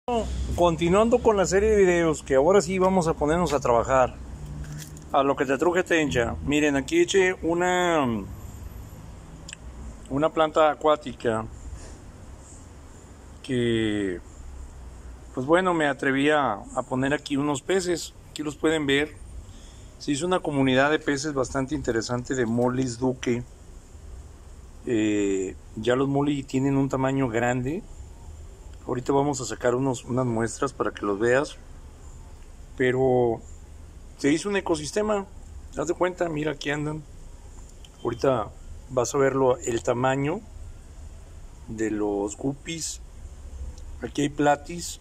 Continuando con la serie de videos, que ahora sí vamos a ponernos a trabajar a lo que te truje tencha. Miren, aquí eché una planta acuática que, pues bueno, me atreví a poner aquí unos peces. Aquí los pueden ver. Se hizo una comunidad de peces bastante interesante de Mollis Duque. Ya los Mollis tienen un tamaño grande. Ahorita vamos a sacar unas muestras para que los veas. Pero se hizo un ecosistema. Haz de cuenta, mira, aquí andan. Ahorita vas a verlo, el tamaño de los guppies. Aquí hay platis.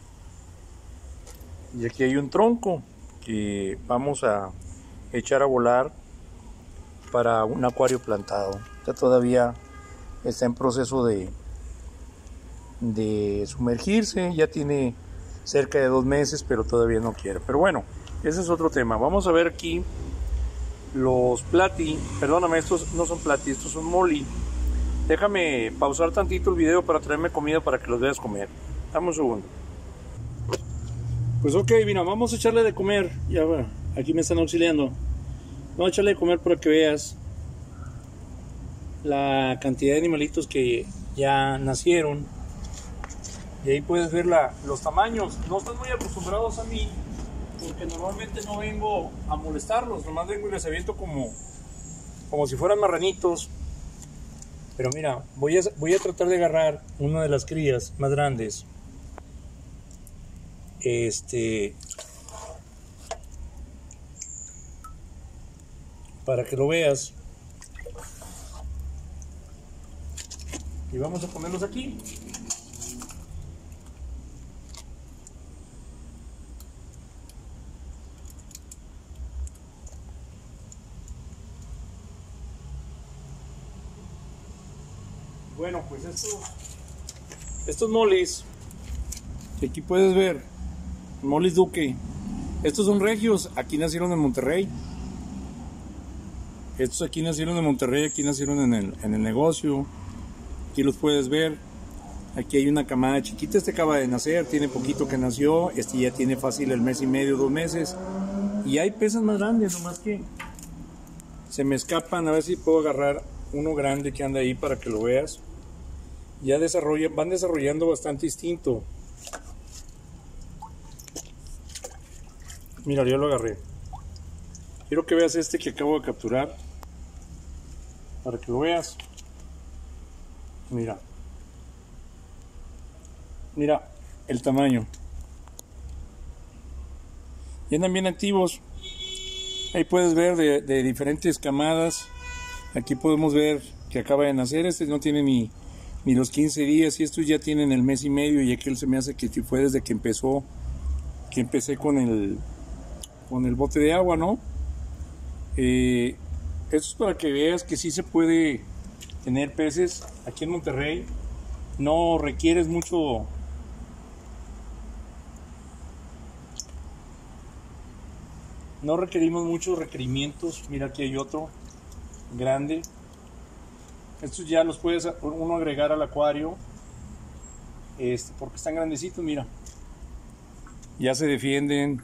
Y aquí hay un tronco que vamos a echar a volar para un acuario plantado. Ya todavía está en proceso de sumergirse, ya tiene cerca de 2 meses, pero todavía no quiere. Pero bueno, ese es otro tema. Vamos a ver aquí los plati, perdóname, estos no son plati, estos son molly. Déjame pausar tantito el video para traerme comida para que los veas comer. Dame un segundo. Pues ok, mira, vamos a echarle de comer. Ya va, aquí me están auxiliando. Vamos a echarle de comer para que veas la cantidad de animalitos que ya nacieron. Y ahí puedes ver los tamaños. No están muy acostumbrados a mí, porque normalmente no vengo a molestarlos. Nomás vengo y les aviento como si fueran marranitos. Pero mira, voy a tratar de agarrar una de las crías más grandes. Para que lo veas. Y vamos a ponerlos aquí. Bueno, pues estos mollis que aquí puedes ver, Mollis Duque, estos son regios, aquí nacieron en Monterrey. Estos aquí nacieron en Monterrey, aquí nacieron en el negocio. Aquí los puedes ver. Aquí hay una camada chiquita, este acaba de nacer, tiene poquito que nació, este ya tiene fácil el mes y medio, 2 meses. Y hay peces más grandes, nomás que se me escapan. A ver si puedo agarrar uno grande que anda ahí para que lo veas. Ya van desarrollando bastante instinto. Mira, yo lo agarré. Quiero que veas este que acabo de capturar, para que lo veas. Mira el tamaño. Y andan bien activos. Ahí puedes ver de diferentes camadas. Aquí podemos ver que acaba de nacer. Este no tiene ni los 15 días, y estos ya tienen el mes y medio. Y aquel se me hace que fue desde que empecé con el bote de agua, ¿no? Esto es para que veas que sí se puede tener peces aquí en Monterrey. No requieres mucho. No requerimos muchos requerimientos. Mira, aquí hay otro grande. Estos ya los puedes uno agregar al acuario, porque están grandecitos. Mira, ya se defienden.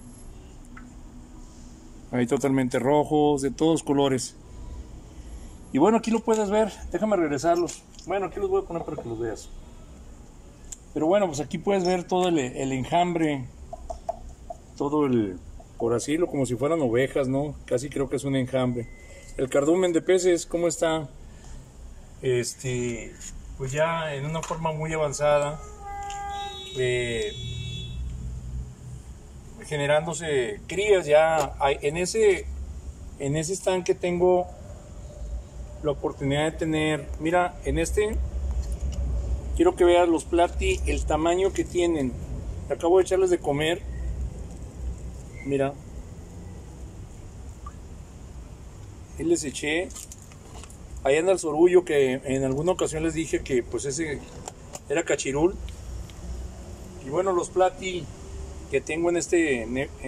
Hay totalmente rojos, de todos colores. Y bueno, aquí lo puedes ver. Déjame regresarlos. Bueno, aquí los voy a poner para que los veas. Pero bueno, pues aquí puedes ver todo el enjambre. Todo por así decirlo, como si fueran ovejas, ¿no? Casi creo que es un enjambre. El cardumen de peces, ¿cómo está? Pues ya en una forma muy avanzada, generándose crías. Ya hay, en ese estanque tengo la oportunidad de tener, mira, quiero que veas los plati, el tamaño que tienen. Acabo de echarles de comer. Mira, ahí les eché. Ahí anda el sorullo, que en alguna ocasión les dije que pues ese era cachirul. Y bueno, los plati que tengo en este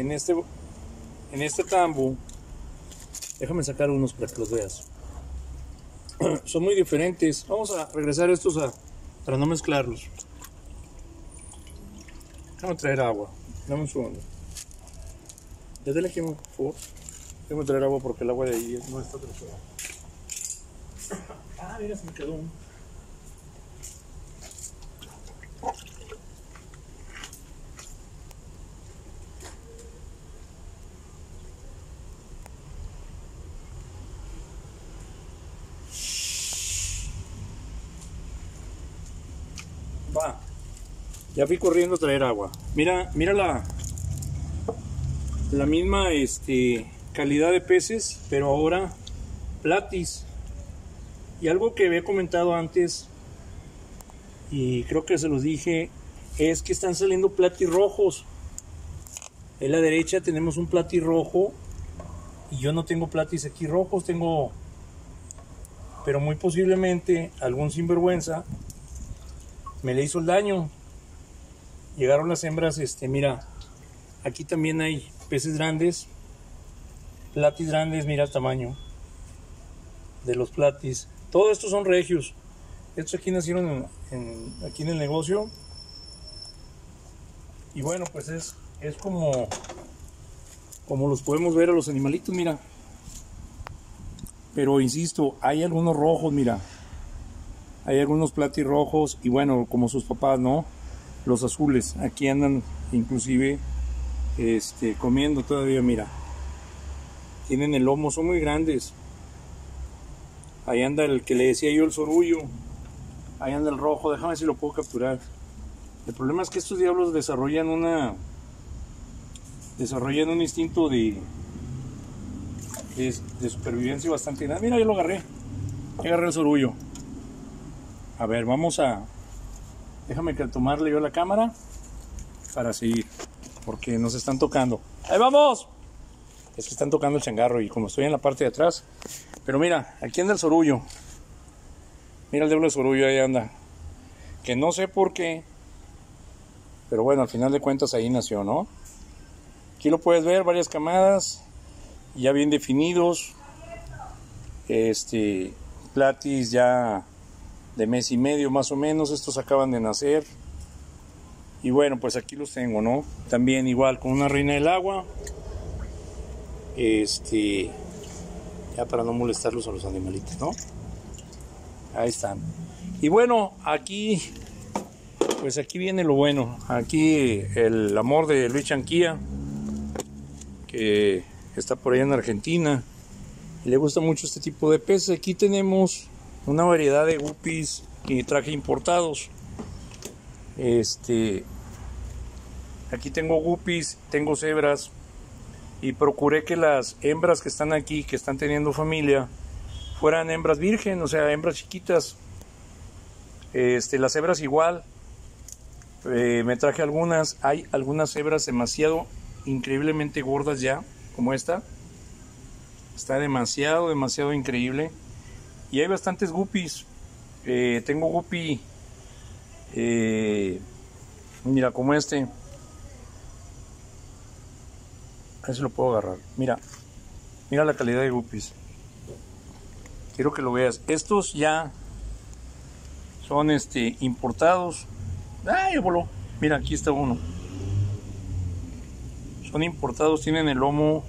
tambo, déjame sacar unos para que los veas. Son muy diferentes. Vamos a regresar estos para no mezclarlos. Vamos a traer agua. Dame un segundo. Ya te le quemo, por favor. Tengo que traer agua porque el agua de ahí no está trozada. Ah, mira, se me quedó uno. Va. Ya fui corriendo a traer agua. Mira la misma calidad de peces, pero ahora platis. Y algo que había comentado antes, y creo que se los dije, es que están saliendo platis rojos. En la derecha tenemos un platis rojo, y yo no tengo platis aquí rojos, tengo, pero muy posiblemente algún sinvergüenza me le hizo el daño. Llegaron las hembras, mira, aquí también hay peces grandes, platis grandes, mira el tamaño de los platis. Todos estos son regios. Estos aquí nacieron aquí en el negocio. Y bueno, pues es como los podemos ver a los animalitos, mira. Pero insisto, hay algunos rojos, mira. Hay algunos platis rojos y bueno, como sus papás, ¿no? Los azules, aquí andan inclusive comiendo todavía, mira. Tienen el lomo, son muy grandes. Ahí anda el que le decía yo, el sorullo. Ahí anda el rojo, déjame ver si lo puedo capturar. El problema es que estos diablos desarrollan un instinto de supervivencia bastante grande. Mira, yo lo agarré. Agarré el sorullo. A ver, déjame que tomarle yo la cámara para seguir, porque nos están tocando. ¡Ahí vamos! Es que están tocando el changarro y como estoy en la parte de atrás. Pero mira, aquí anda el sorullo. Mira el diablo de sorullo, ahí anda. Que no sé por qué, pero bueno, al final de cuentas ahí nació, ¿no? Aquí lo puedes ver, varias camadas, ya bien definidos. Platis ya de mes y medio más o menos, estos acaban de nacer. Y bueno, pues aquí los tengo, ¿no? También igual con una reina del agua. Ya para no molestarlos a los animalitos, ¿no? Ahí están. Y bueno, aquí pues aquí viene lo bueno. Aquí el amor de Luis Chanquía, que está por allá en Argentina, y le gusta mucho este tipo de peces. Aquí tenemos una variedad de guppies que traje importados. Aquí tengo guppies, tengo cebras, y procuré que las hembras que están aquí, que están teniendo familia, fueran hembras virgen, o sea, hembras chiquitas. Las cebras igual. Me traje algunas. Hay algunas cebras demasiado, increíblemente gordas ya, como esta. Está demasiado increíble. Y hay bastantes guppies. Tengo guppy, mira, como este. A ver si lo puedo agarrar. Mira la calidad de guppies. Quiero que lo veas. Estos ya son importados. ¡Ay, voló! Mira, aquí está uno. Son importados, tienen el lomo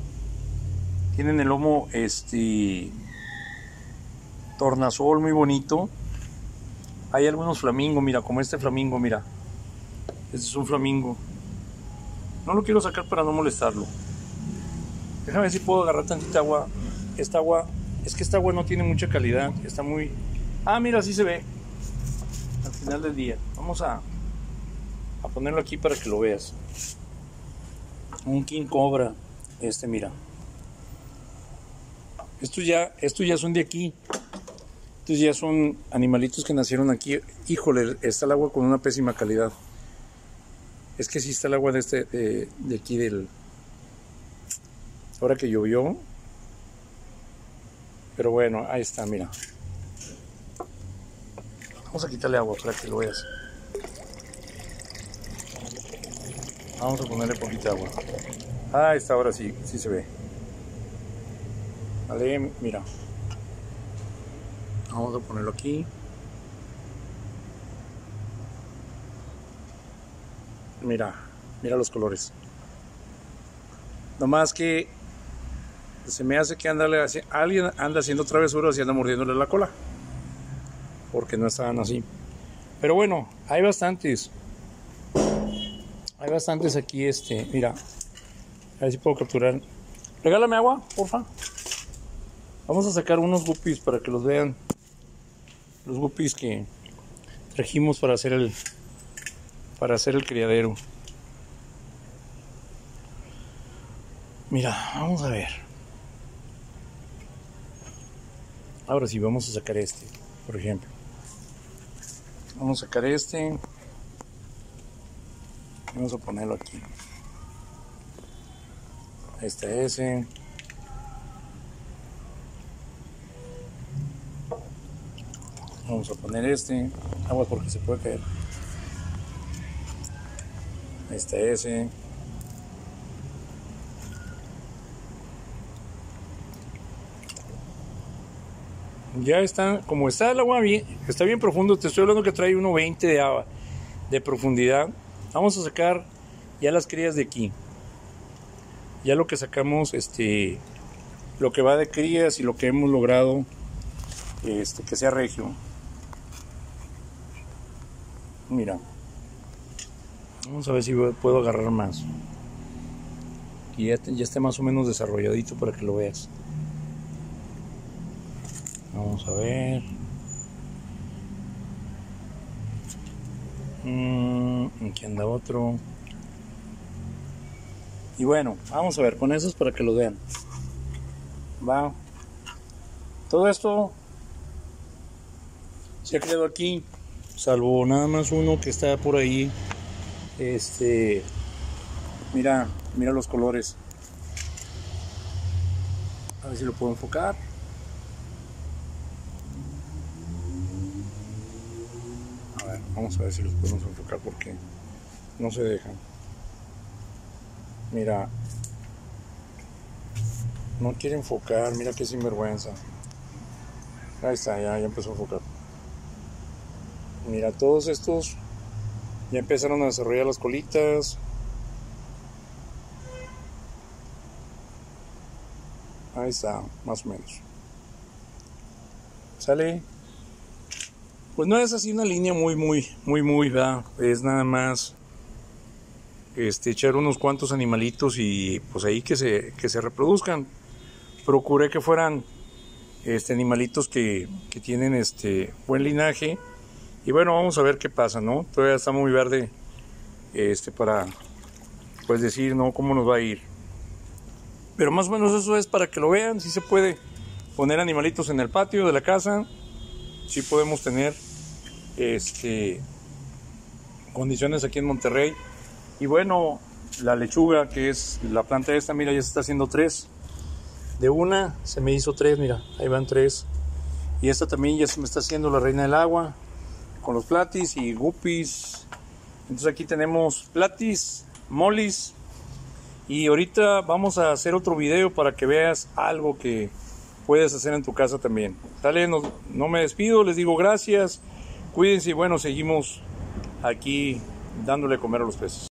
tornasol muy bonito. Hay algunos flamingos, mira, como este flamingo, mira. Este es un flamingo. No lo quiero sacar para no molestarlo. Déjame ver si puedo agarrar tantita agua. Esta agua, es que esta agua no tiene mucha calidad. Está muy... Ah, mira, así se ve. Al final del día. Vamos a ponerlo aquí para que lo veas. Un king cobra. Mira. Estos ya son de aquí. Estos ya son animalitos que nacieron aquí. Híjole, está el agua con una pésima calidad. Es que sí está el agua de aquí del... Ahora que llovió. Pero bueno, ahí está, mira. Vamos a quitarle agua para que lo veas. Vamos a ponerle poquita agua. Ah, esta ahora sí se ve. Vale, mira. Vamos a ponerlo aquí. Mira, Mira los colores. Nomás que se me hace que alguien anda haciendo travesuras y anda mordiéndole la cola, porque no estaban así. Pero bueno, hay bastantes. Hay bastantes aquí, mira. A ver si puedo capturar. Regálame agua, porfa. Vamos a sacar unos guppies para que los vean. Los guppies que trajimos para hacer el criadero. Mira, vamos a ver. Ahora sí, vamos a sacar por ejemplo. Vamos a sacar Vamos a ponerlo aquí. Ahí está ese. Vamos a poner agua porque se puede caer. Ahí está ese. Ya está, como está el agua bien, está bien profundo. Te estoy hablando que trae 1.20 de profundidad. Vamos a sacar ya las crías de aquí. Ya lo que sacamos, lo que va de crías y lo que hemos logrado, que sea regio. Mira, vamos a ver si puedo agarrar más. Y ya esté más o menos desarrolladito para que lo veas. Vamos a ver. Aquí anda otro. Y bueno, vamos a ver con esos para que lo vean. Va. Todo esto se ha creado aquí, salvo nada más uno que está por ahí. Mira los colores. A ver si lo puedo enfocar. A ver, vamos a ver si los podemos enfocar porque no se dejan. Mira, no quiere enfocar, mira qué sinvergüenza. Ahí está, ya empezó a enfocar. Mira, todos estos ya empezaron a desarrollar las colitas. Ahí está, más o menos. ¿Sale? Pues no es así una línea muy, ¿verdad? Es nada más echar unos cuantos animalitos y pues ahí que se reproduzcan. Procuré que fueran animalitos que tienen buen linaje. Y bueno, vamos a ver qué pasa, ¿no? Todavía está muy verde para pues decir, ¿no? Cómo nos va a ir. Pero más o menos eso es para que lo vean. Si se puede poner animalitos en el patio de la casa. Sí podemos tener condiciones aquí en Monterrey. Y bueno, la lechuga, que es la planta esta, mira, ya se está haciendo 3. De una se me hizo 3, mira, ahí van 3. Y esta también ya se me está haciendo la reina del agua, con los platis y guppies. Entonces aquí tenemos platis, molis. Y ahorita vamos a hacer otro video para que veas algo que puedes hacer en tu casa también. Dale, no me despido, les digo gracias. Cuídense y bueno, seguimos aquí dándole a comer a los peces.